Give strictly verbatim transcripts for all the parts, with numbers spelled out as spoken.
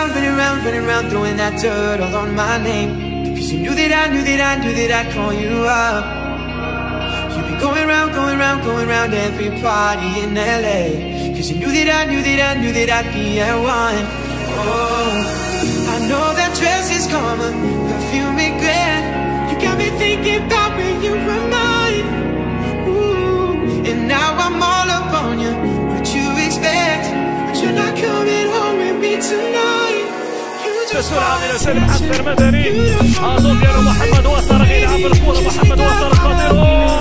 around, running around, running around, throwing that dirt all on my name. Cause you knew that I knew that I knew that I'd call you up. You've been going round, going round, going round every party in L A. Cause you knew that I knew that I knew that I'd be at one. Oh, I know that dress is karma, perfume regret. You got me thinking about when you were mine. Ooh, and now I'm all up on you. What you expect? But you're not coming home with me tonight. بسرعة من سالم حتى المدني. أظن كان محمد وتر غير عبر الكرة. محمد وتر خطير.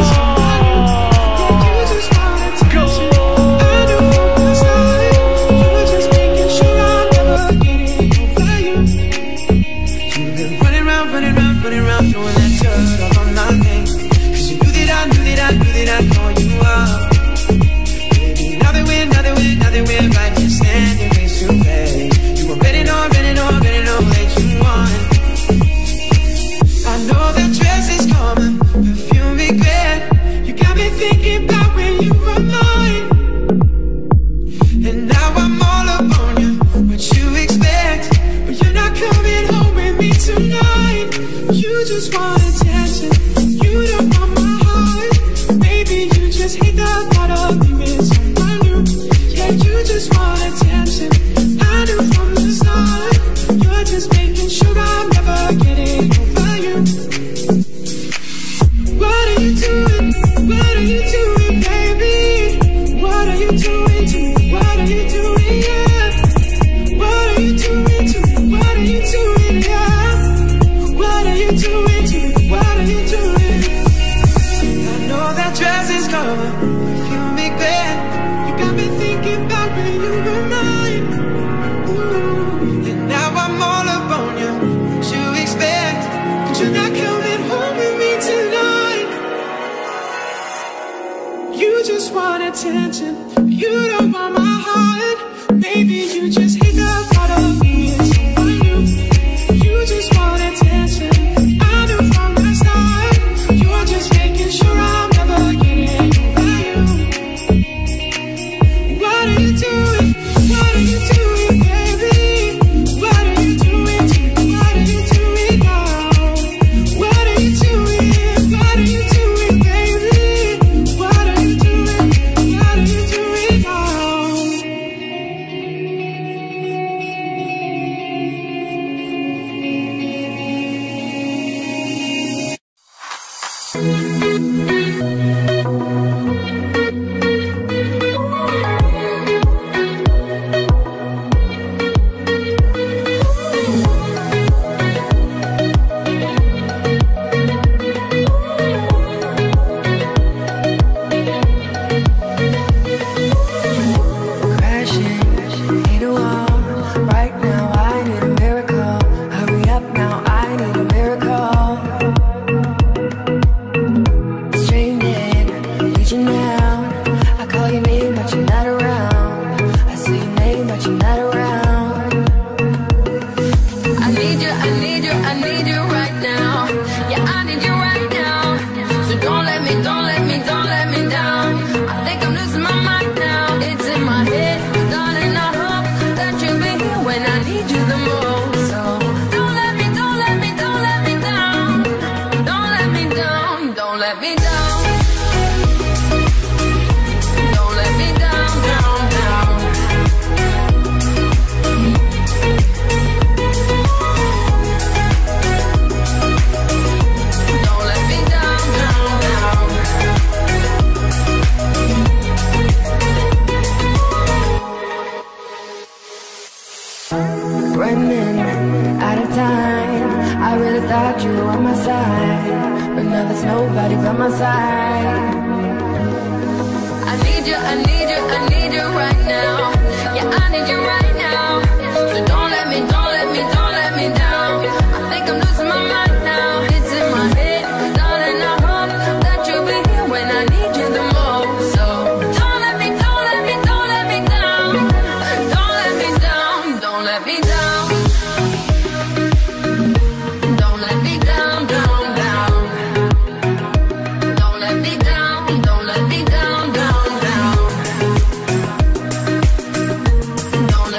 Don't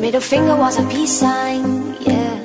middle finger was a peace sign, yeah.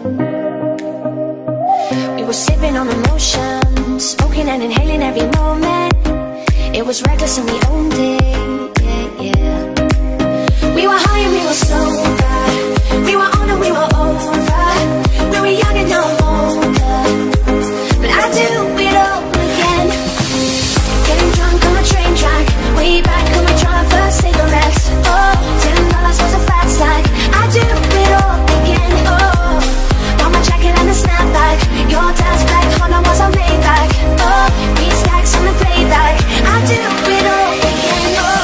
We were sipping on emotion, smoking and inhaling every moment. It was reckless and we owned it, yeah, yeah. We were high and we were sober, we were on and we were over. We were young and no older, but I do it all again. Getting drunk on a train track, way back when we tried our first cigarettes. Oh, ten dollars was a fat stack. I do it all again, oh. Bought my jacket and a snapback. Your dad's black Honda was on Maybach. Oh, beat stacks on the playback. I do it all again, oh.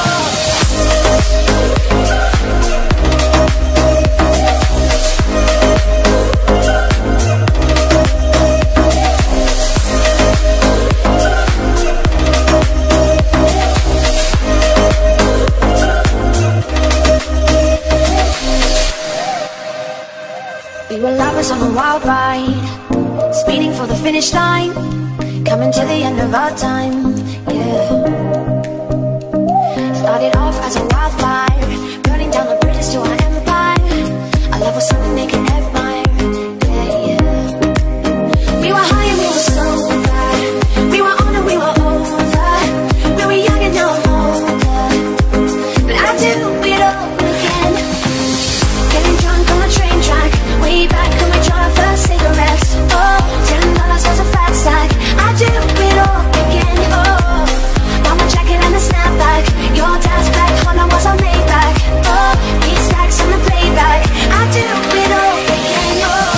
We were lovers on a wild ride, speeding for the finish line, coming to the end of our time, yeah. Started off as a wildfire, burning down the bridges to our empire. Our love was something they could admire, yeah, yeah. We were high and we were sober, we were on and we were over. We were young and now I'm older, but I do it all again. Getting drunk on a train track, way back when we tried our first cigarettes. Oh, ten dollars was a fat stack. I do it all again, oh. Bought my jacket and a snapback. Your dad's black Honda was on Maybach. Oh, beat stacks on the playback. I do it all again, oh.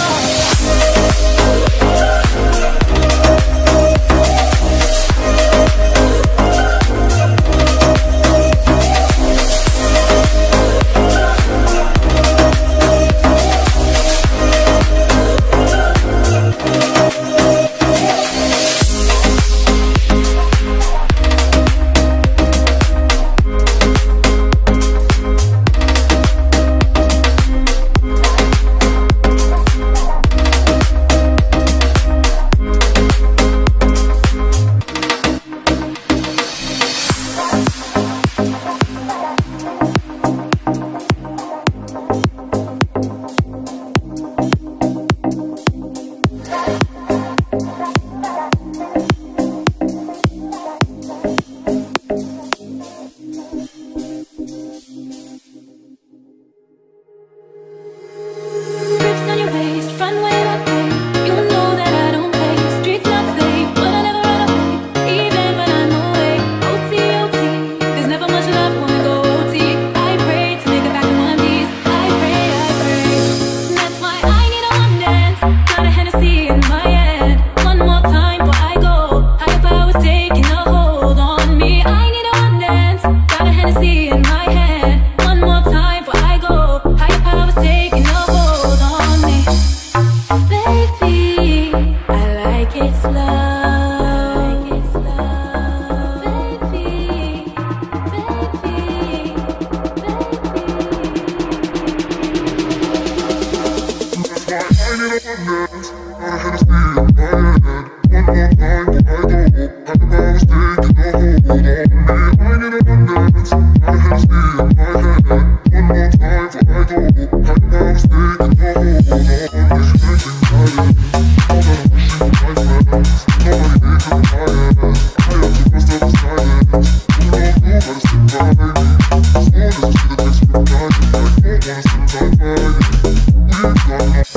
We've got